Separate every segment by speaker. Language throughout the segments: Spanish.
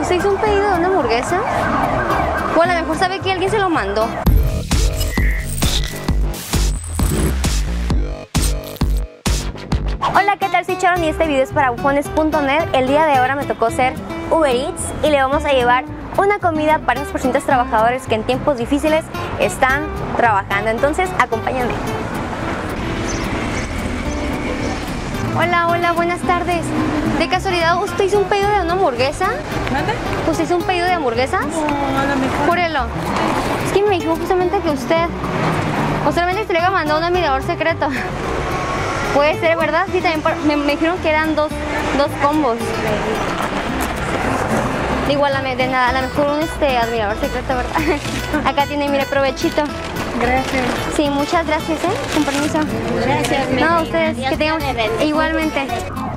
Speaker 1: ¿usted hizo un pedido de una hamburguesa? O a lo mejor sabe que alguien se lo mandó. Hola, ¿qué tal? Soy Sharon y este video es para bufones.net. El día de ahora me tocó ser Uber Eats y le vamos a llevar una comida para esos pacientes trabajadores que en tiempos difíciles están trabajando. Entonces, acompáñame. Hola, hola, buenas tardes. De casualidad, ¿usted hizo un pedido de una hamburguesa?
Speaker 2: ¿Mande?
Speaker 1: ¿Usted hizo un pedido de hamburguesas?
Speaker 2: No, a lo mejor.
Speaker 1: Júrelo. Es que me dijo justamente que usted... O solamente se le mandó un admirador secreto. Puede ser, ¿verdad? Sí, también me dijeron que eran dos combos. Igual de nada, a lo mejor un admirador secreto, ¿verdad? Acá tiene, mire, provechito.
Speaker 2: Gracias.
Speaker 1: Sí, muchas gracias, con permiso.
Speaker 2: Gracias,
Speaker 1: no, ustedes, que tengan igualmente.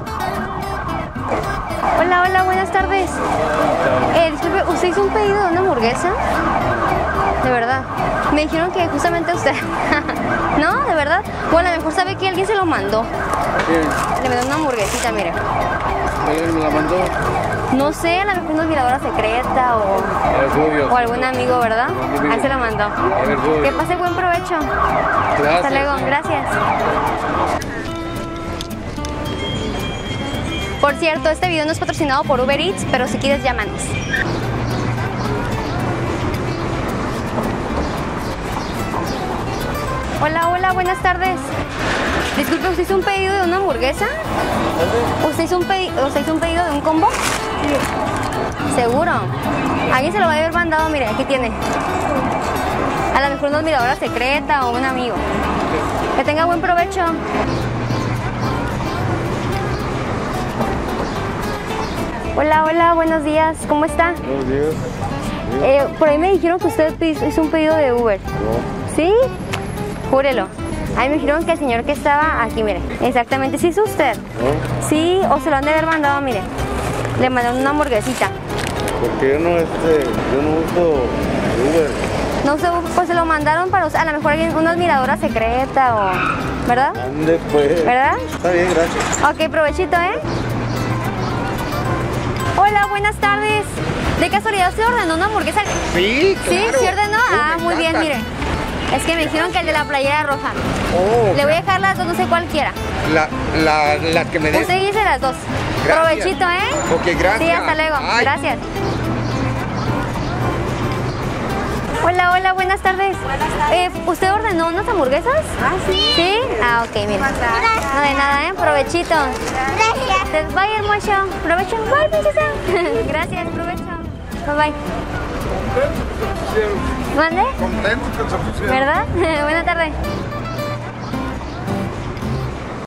Speaker 1: Hola, hola, buenas tardes. Disculpe, ¿usted hizo un pedido de una hamburguesa? De verdad. Me dijeron que justamente usted. ¿No? ¿De verdad? O a lo mejor sabe que alguien se lo mandó.
Speaker 3: ¿Quién?
Speaker 1: Le mandó una hamburguesita, mire.
Speaker 3: ¿Alguien me la mandó?
Speaker 1: No sé, a lo mejor una admiradora secreta o algún amigo, ¿verdad? Ahí se lo mandó. Que pase buen provecho.
Speaker 3: Gracias.
Speaker 1: Hasta luego, gracias. Por cierto, este video no es patrocinado por Uber Eats, pero si quieres, llámanos. Hola, hola, buenas tardes. Disculpe, ¿usted hizo un pedido de una hamburguesa? ¿Usted hizo un pedido de un combo? Sí. ¿Seguro? Alguien se lo va a haber mandado, mire, aquí tiene. A lo mejor una admiradora secreta o un amigo. Que tenga buen provecho. Hola, hola, buenos días. ¿Cómo está?
Speaker 3: Buenos días.
Speaker 1: Por ahí me dijeron que usted hizo un pedido de Uber.
Speaker 3: No.
Speaker 1: ¿Sí? Júrelo. Ahí me dijeron que el señor que estaba aquí, mire. Exactamente, ¿sí es usted?
Speaker 3: ¿No?
Speaker 1: Sí, o se lo han de haber mandado, mire. Le mandaron una hamburguesita.
Speaker 3: Porque yo no uso Uber.
Speaker 1: No sé, pues se lo mandaron para usted. A lo mejor alguien, una admiradora secreta o... ¿Verdad?
Speaker 3: Ande pues.
Speaker 1: ¿Verdad?
Speaker 3: Está bien, gracias.
Speaker 1: Ok, provechito, ¿eh? Hola, buenas tardes. ¿De casualidad usted ordenó una hamburguesa?
Speaker 3: Sí, claro.
Speaker 1: ¿Sí? ¿Sí ordenó? Ah,
Speaker 3: Me
Speaker 1: muy bien,
Speaker 3: encantan.
Speaker 1: mire. Es que me dijeron que el de la playera roja.
Speaker 3: Oh,
Speaker 1: Le voy a dejar las dos, no sé cuál quiera.
Speaker 3: la que me des.
Speaker 1: Usted dice las dos.
Speaker 3: Gracias.
Speaker 1: Provechito, ¿eh?
Speaker 3: Ok, gracias.
Speaker 1: Sí, hasta luego.
Speaker 3: Ay.
Speaker 1: Gracias. Hola, hola, buenas tardes.
Speaker 2: Buenas tardes.
Speaker 1: ¿Usted ordenó unas hamburguesas?
Speaker 2: Ah, sí.
Speaker 1: ¿Sí? Ah, ok, mire.
Speaker 2: Gracias.
Speaker 1: No de nada, ¿eh? Provechito.
Speaker 2: Gracias.
Speaker 1: Bye, hermoso. Provecho. Bye, princesa. Gracias, provecho. Bye, bye. ¿Mande?
Speaker 3: Contento que se pusieron.
Speaker 1: ¿Verdad? Buena tarde.